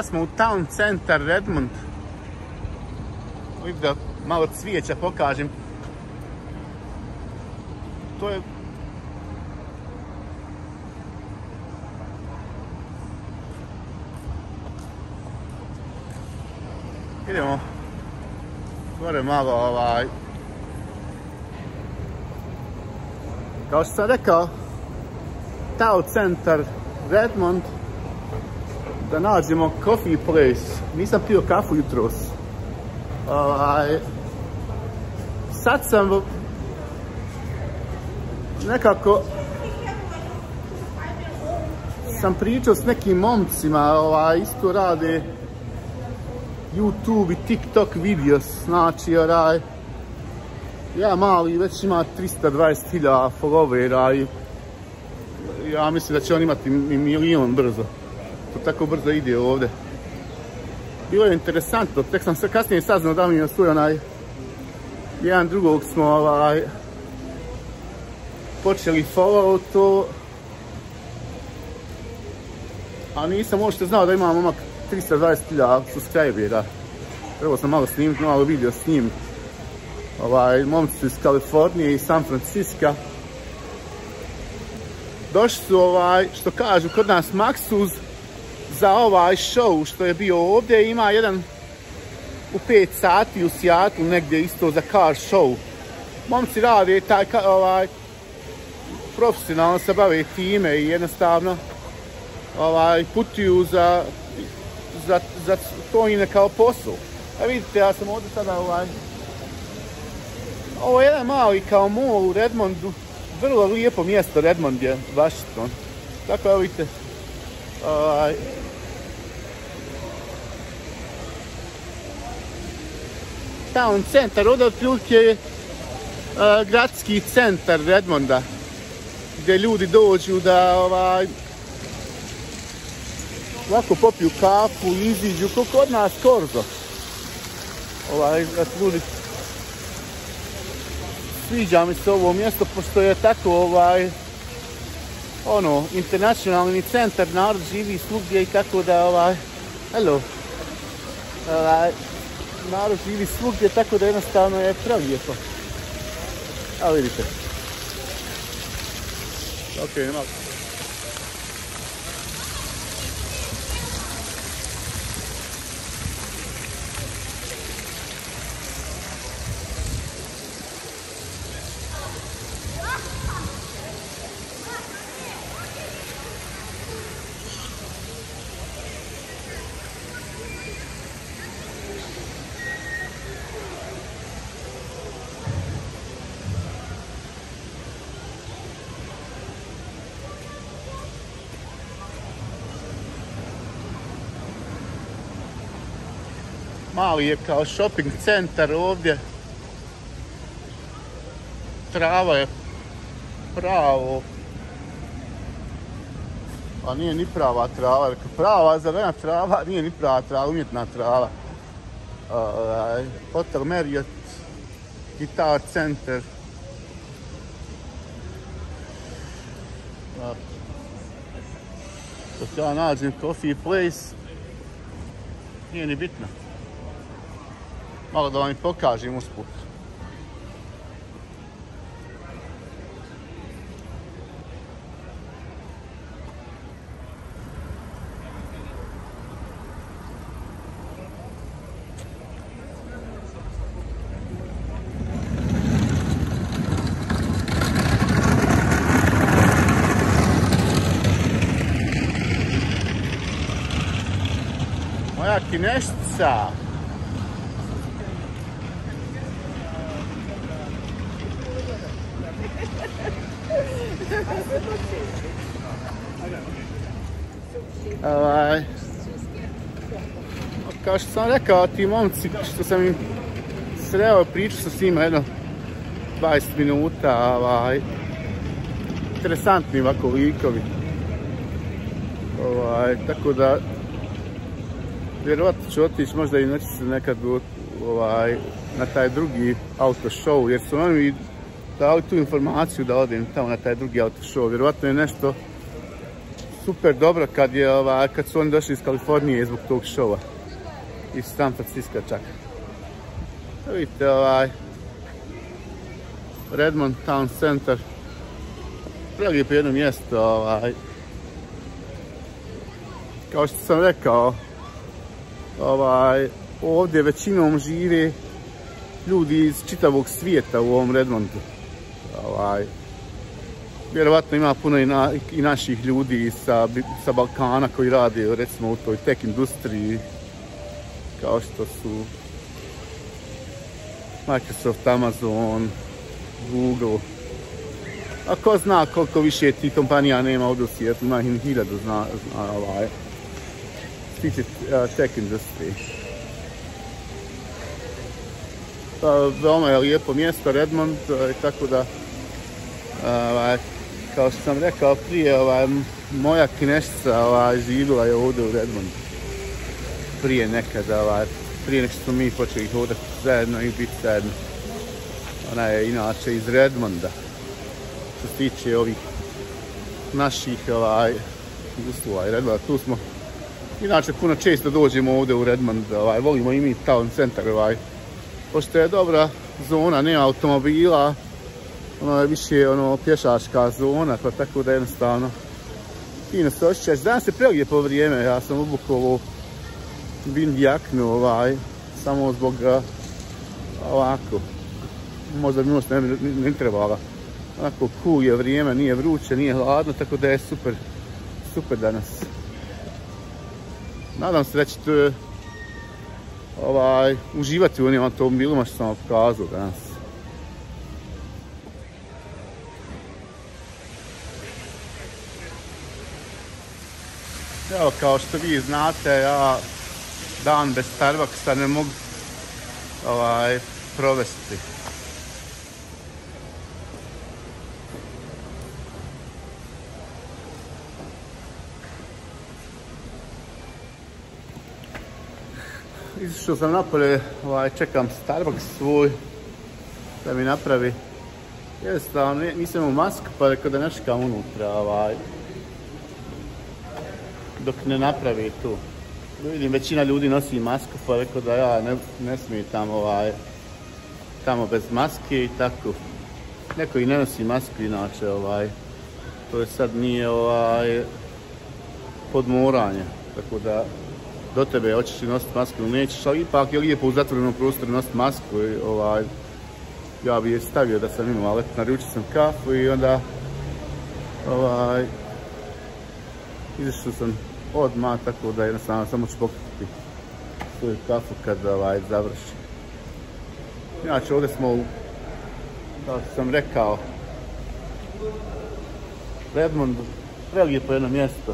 smo u Town Center Redmond. Vidite da malo cvijeća pokažem. To je... Idemo gore malo kao što sam rekao, Town Center Redmond, da nađemo coffee place. Nisam pio kafu jutros. Sad sam nekako pričao s nekim momcima, isto rade YouTube i TikTok videos, znači ja mali već ima 320.000 followera i ja mislim da će on imati milion brzo. To tako brzo ide ovdje. Bilo je interesantno, tek sam se kasnije saznao da mi je svoj jedan drugog smo počeli follow to, a nisam uopšte znao da ima momak 320.000 subscribera. Trebao sam malo snimiti, malo video s njim. Momci su iz Kalifornije i San Francisco. Došli su, što kažu kod nas, maksuz za ovaj show što je bio ovdje. Ima jedan u 5 sati u Seattle, negdje isto za car show. Momci rade taj, profesionalno se bave time i jednostavno putuju za to im je kao posao. A vidite, ja sam ovdje sada ovo je jedan mali kao mall u Redmondu. Vrlo lijepo mjesto Redmond je, Washington. Tako evo vidite. Town Center, ovdje otprilike je gradski centar Redmonda, gdje ljudi dođu da ovako popiju kafu i iziđu, kao kod nas Korzo. Ljudi, sviđa mi se ovo mjesto, pošto je tako, internacionalni centar, narod živi svugdje i tako da, narod živi svugdje, tako da jednostavno je prelijepo. Evo vidite. Ok, nema. Mali je kao shopping centar ovdje. Trava je pravo. A nije ni prava trava. Prava zelena trava, nije ni prava trava, umjetna trava. Hotel Marriott, Guitar Center. Dok ja nađem coffee place, nije ni bitno. Malo da vam i pokažem usput. Moja kineštica. Kao što sam rekao, ti momci što sam im sreo, pričao sam s njima jedno 20 minuta, interesantni ovako likovi. Tako da vjerovatno ću otići možda i neću se nekad na taj drugi auto show, jer su oni dali tu informaciju da odem tamo na taj drugi auto show. Vjerovatno je nešto super dobro kad su oni došli iz Kalifornije zbog tog šova. Iz San Francisco čak. Vidite Redmond Town Center. Prelijepo jedno mjesto, kao što sam rekao, ovdje većinom žive ljudi iz čitavog svijeta u ovom Redmondu. Vjerovatno ima puno i naših ljudi sa Balkana koji rade recimo u toj tech industriji, kao što su Microsoft, Amazon, Google. A ko zna koliko više tih kompanija nema ovdje u svijetu, ima ih 1000 zna tiče tech industriji. Veoma je lijepo mjesto Redmond, tako da kao što sam rekao prije, moja kineštica živjela je ovdje u Redmondu. Prije nekada, prije nek što smo mi počeli hodati zajedno i biti zajedno. Ona je inače iz Redmonda. Što se tiče ovih naših uslova i Redmonda, tu smo inače puno često dođemo ovdje u Redmond, volimo i mi town center, pošto je dobra zona, nema automobila, ono je više pješačka zona, pa tako da jednostavno fino se osjećaš. Danas je prelijepo vrijeme, ja sam obukao ovo wind jaknu, samo zbog ovako, možda mi možda ne trebala. Onako cool je vrijeme, nije vruće, nije hladno, tako da je super danas. Nadam se da ćete uživati u onim automobilima što sam vam pokazao danas. Evo, kao što vi znate, ja dan bez Starbucksa ne mogu provesti. Izišao sam napolje, čekam Starbucks svoj da mi napravi. Jednostavno, nisam u masku, pa rekao da ne čekam unutra, dok ne napravi tu. Vidim, većina ljudi nosi masku, pa rekao da ja ne smijem tamo bez maske i tako. Neko i ne nosi masku inače, to je sad nije podmoranje, tako da do tebe hoćeš li nositi masku ili nećeš, ali ipak je lijepo u zatvorenom prostoru nositi masku. Ja bi je stavio da sam imao, ali naručio sam kafu i onda izašao sam odmah, tako da jednostavno samo ću pokriti svoju kafu kad završi. Inače ovdje smo, kao što sam rekao, Redmondu, prelijepo jedno mjesto.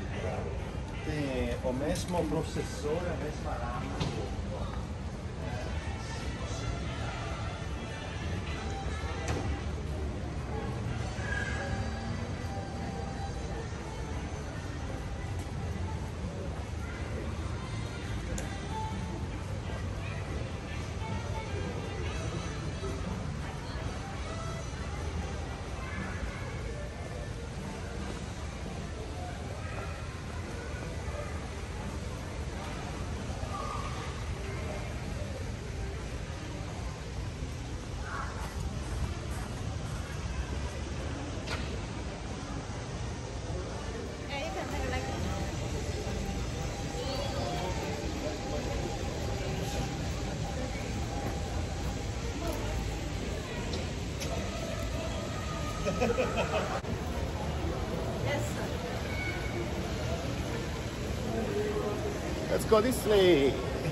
O mesmo professor, a mesma rama. Let's go this way.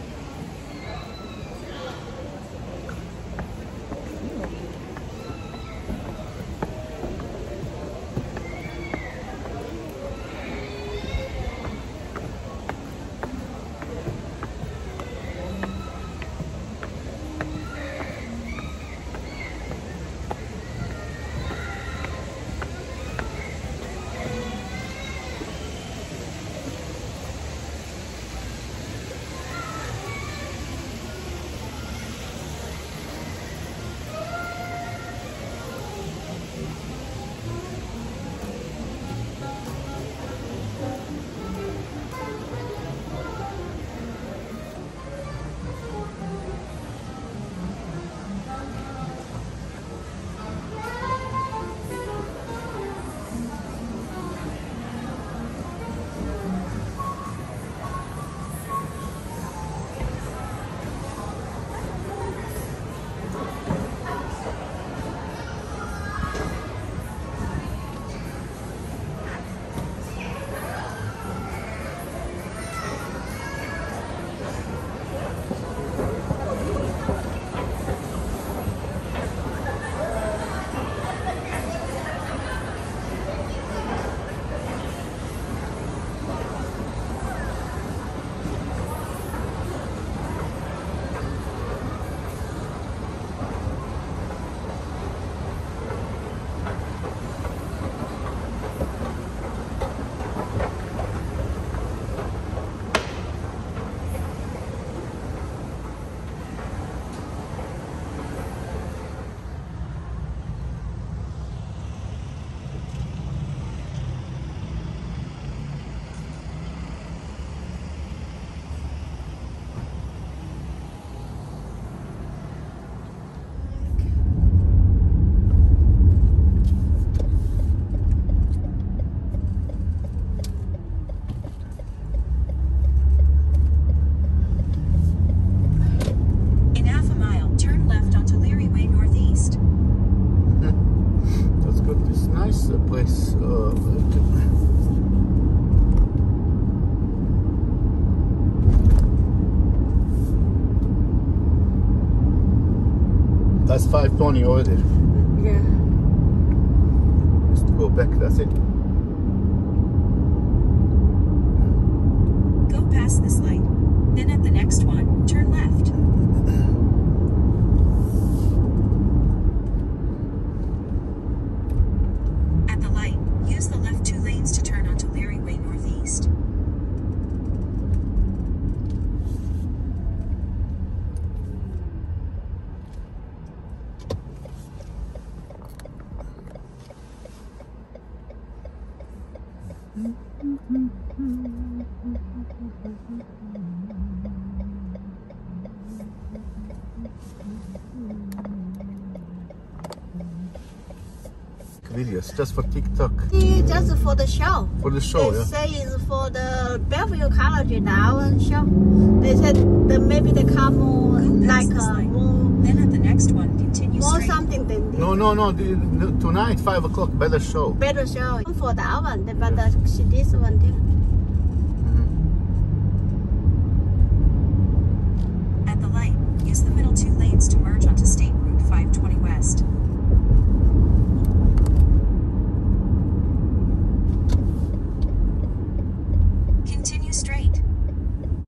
That's 520 over there. Yeah. Just to go back, that's it. Go past this light. Then at the next one, turn left. At the light, use the left 2 lanes to turn onto Leary Way Northeast. Videos just for TikTok. Just for the show. For the show, They yeah. say it's for the Bellevue College in our show. They said that maybe they come more like more. Then at the next one, continue More straight. something than this. No. Tonight 5 o'clock, better show. Better show for that one, but this one too. At the light, use the middle 2 lanes to merge onto State Route 520 West.